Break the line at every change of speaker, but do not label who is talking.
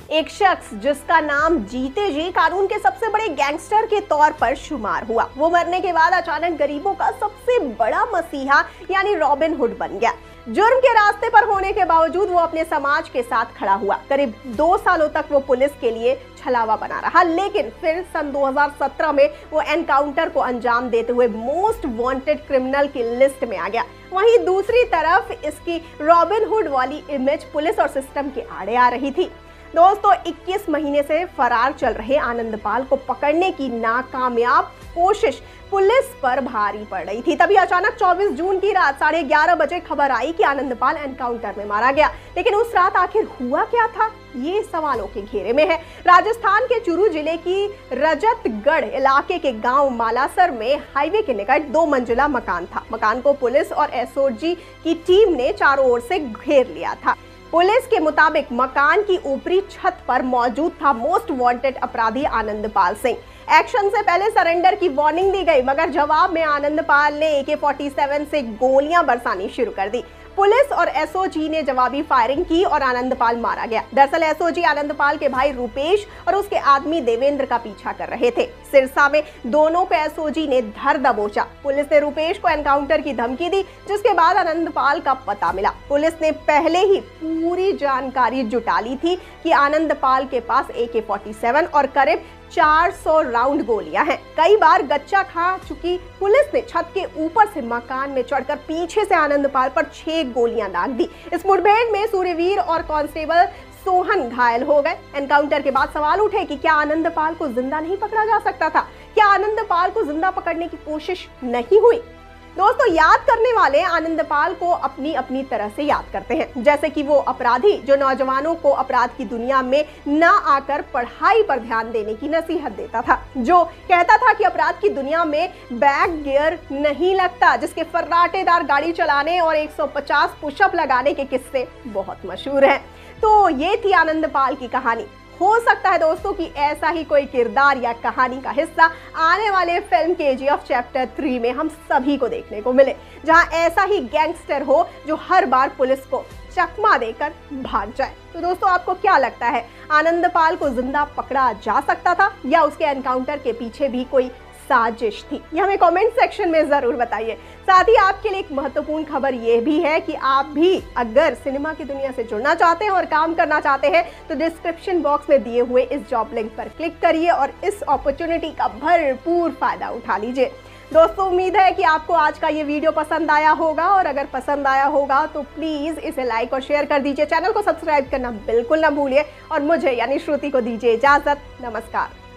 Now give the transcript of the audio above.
एक शख्स जिसका नाम जीते जी कानून के सबसे बड़े गैंगस्टर के तौर पर शुमार हुआ, वो मरने के बाद अचानक गरीबों का सबसे बड़ा मसीहा यानी रॉबिन हुड बन गया। जुर्म के रास्ते पर होने के बावजूद वो अपने समाज के साथ खड़ा हुआ। करीब 2 सालों तक वो पुलिस के लिए छलावा बना रहा, लेकिन फिर सन 2017 में वो एनकाउंटर को अंजाम देते हुए मोस्ट वांटेड क्रिमिनल की लिस्ट में आ गया। वहीं दूसरी तरफ इसकी रॉबिन हुड वाली इमेज पुलिस और सिस्टम के आड़े आ रही थी। दोस्तों, 21 महीने से फरार चल रहे आनंदपाल को पकड़ने की नाकामयाब कोशिश पुलिस पर भारी पड़ रही थी। तभी अचानक 24 जून की रात 11:30 बजे खबर आई कि आनंदपाल एनकाउंटर में मारा गया। लेकिन उस रात आखिर हुआ क्या था, ये सवालों के घेरे में है। राजस्थान के चुरू जिले की रजतगढ़ इलाके के गांव मालासर में हाईवे के निकट 2 मंजिला मकान था। मकान को पुलिस और एसओजी की टीम ने चारों ओर से घेर लिया था। पुलिस के मुताबिक मकान की ऊपरी छत पर मौजूद था मोस्ट वांटेड अपराधी आनंदपाल सिंह। एक्शन से पहले सरेंडर की वार्निंग दी गई, मगर जवाब में आनंदपाल ने AK-47 से गोलियां बरसानी शुरू कर दी। पुलिस और एसओजी ने जवाबी फायरिंग की और आनंदपाल मारा गया। दरअसल एसओजी आनंदपाल के भाई रूपेश और उसके आदमी देवेंद्र का पीछा कर रहे थे। सिरसा में दोनों को एसओजी ने धर दबोचा। पुलिस ने रूपेश को एनकाउंटर की धमकी दी, जिसके बाद आनंदपाल का पता मिला। पुलिस ने पहले ही पूरी जानकारी जुटा ली थी कि आनंदपाल के पास AK-47 और करीब 400 राउंड गोलियां हैं। कई बार गच्चा खा चुकी पुलिस ने छत के ऊपर से मकान में चढ़कर पीछे से आनंदपाल पर 6 गोलियां दाग दी। इस मुठभेड़ में सूर्यवीर और कांस्टेबल सोहन घायल हो गए। एनकाउंटर के बाद सवाल उठे कि क्या आनंदपाल को जिंदा नहीं पकड़ा जा सकता था? क्या आनंदपाल को जिंदा पकड़ने की कोशिश नहीं हुई? दोस्तों, याद करने वाले आनंदपाल को अपनी अपनी तरह से याद करते हैं, जैसे कि वो अपराधी जो नौजवानों को अपराध की दुनिया में ना आकर पढ़ाई पर ध्यान देने की नसीहत देता था, जो कहता था कि अपराध की दुनिया में बैक गियर नहीं लगता, जिसके फर्राटेदार गाड़ी चलाने और 150 पुशअप लगाने के किस्से बहुत मशहूर हैं। तो ये थी आनंदपाल की कहानी। हो सकता है दोस्तों कि ऐसा ही कोई किरदार या कहानी का हिस्सा आने वाले फिल्म KGF चैप्टर 3 में हम सभी को देखने को मिले, जहां ऐसा ही गैंगस्टर हो जो हर बार पुलिस को चकमा देकर भाग जाए। तो दोस्तों, आपको क्या लगता है, आनंदपाल को जिंदा पकड़ा जा सकता था या उसके एनकाउंटर के पीछे भी कोई साजिश थी? ये हमें कमेंट सेक्शन में जरूर बताइए। साथ ही आपके लिए एक महत्वपूर्ण खबर ये भी है कि आप भी अगर सिनेमा की दुनिया से जुड़ना चाहते हैं और काम करना चाहते हैं तो डिस्क्रिप्शन बॉक्स में दिए हुए इस जॉब लिंक पर क्लिक करिए और इस अपॉर्चुनिटी का भरपूर फायदा उठा लीजिए। दोस्तों, उम्मीद है कि आपको आज का ये वीडियो पसंद आया होगा, और अगर पसंद आया होगा तो प्लीज इसे लाइक और शेयर कर दीजिए। चैनल को सब्सक्राइब करना बिल्कुल ना भूलिए और मुझे यानी श्रुति को दीजिए इजाजत। नमस्कार।